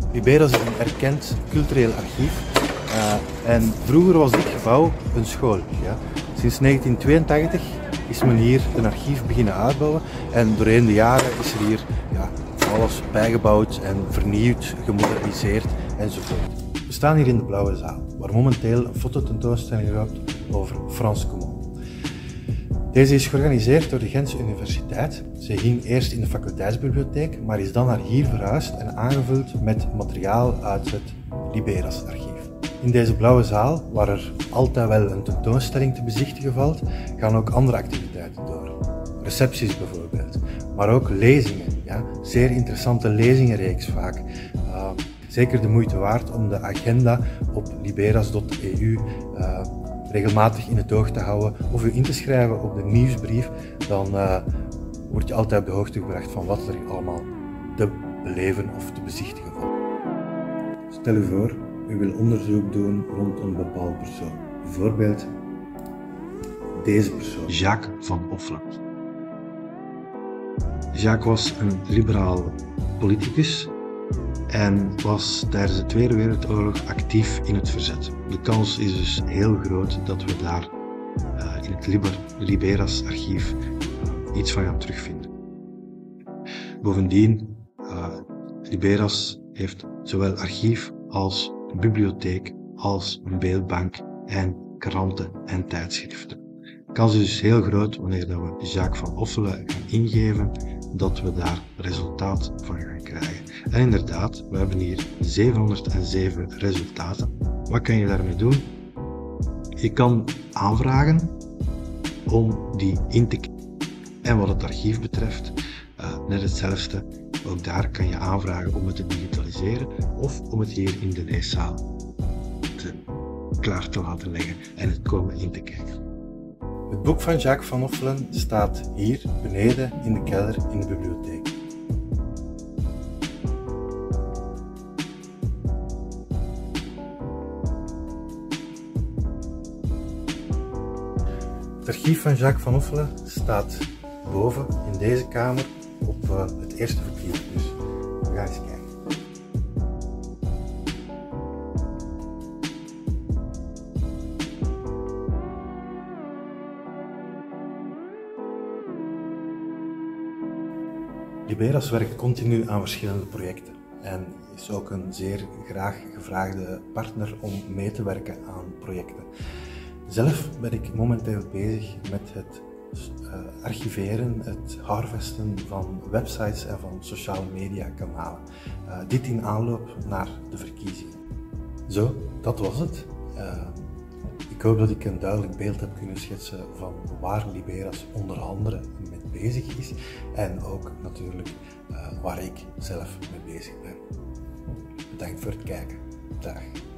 Liberas is een erkend cultureel archief en vroeger was dit gebouw een school. Ja. Sinds 1982 is men hier een archief beginnen uitbouwen en doorheen de jaren is er hier alles bijgebouwd en vernieuwd, gemoderniseerd enzovoort. We staan hier in de Blauwe Zaal, waar momenteel een fototentoonstelling loopt over Frans Cumont. Deze is georganiseerd door de Gentse Universiteit. Ze hing eerst in de faculteitsbibliotheek, maar is dan naar hier verhuisd en aangevuld met materiaal uit het Liberas-archief. In deze Blauwe Zaal, waar er altijd wel een tentoonstelling te bezichtigen valt, gaan ook andere activiteiten door. Recepties bijvoorbeeld, maar ook lezingen. Ja? Zeer interessante lezingenreeks vaak. Zeker de moeite waard om de agenda op liberas.eu regelmatig in het oog te houden of u in te schrijven op de nieuwsbrief. Dan word je altijd op de hoogte gebracht van wat er allemaal te beleven of te bezichtigen valt. Stel u voor, u wil onderzoek doen rond een bepaald persoon. Bijvoorbeeld deze persoon. Jacques van Offelen. Jacques was een liberaal politicus en was tijdens de Tweede Wereldoorlog actief in het verzet. De kans is dus heel groot dat we daar in het Liberas-archief iets van gaan terugvinden. Bovendien, Liberas heeft zowel archief als een bibliotheek, als een beeldbank en kranten en tijdschriften. De kans is dus heel groot wanneer we Jacques van Offelen gaan ingeven, dat we daar resultaat van gaan krijgen. En inderdaad, we hebben hier 707 resultaten. Wat kan je daarmee doen? Je kan aanvragen om die in te kijken. En wat het archief betreft, net hetzelfde. Ook daar kan je aanvragen om het te digitaliseren of om het hier in de leeszaal klaar te laten leggen en het komen in te kijken. Het boek van Jacques van Offelen staat hier beneden in de kelder in de bibliotheek. Het archief van Jacques van Offelen staat boven in deze kamer op het eerste verdieping. Dus we gaan eens kijken. Liberas werkt continu aan verschillende projecten en is ook een zeer graag gevraagde partner om mee te werken aan projecten. Zelf ben ik momenteel bezig met het archiveren, het harvesten van websites en van sociale media kanalen. Dit in aanloop naar de verkiezingen. Zo, dat was het. Ik hoop dat ik een duidelijk beeld heb kunnen schetsen van waar Liberas onder andere mee bezig is en ook natuurlijk waar ik zelf mee bezig ben. Bedankt voor het kijken. Dag.